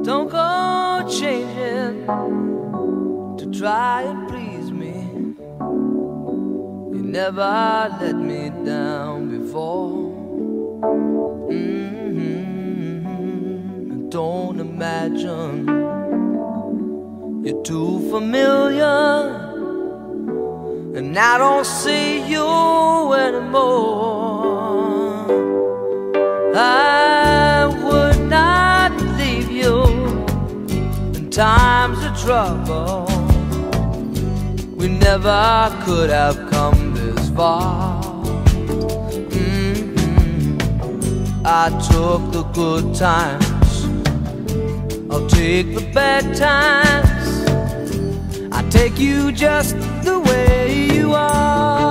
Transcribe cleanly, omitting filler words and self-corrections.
Don't go changing to try and please me. You never let me down before. Don't imagine you're too familiar, and I don't see you anymore. I would not leave you in times of trouble. We never could have come this far. I took the good times, I'll take the bad times. I take you just the way you are.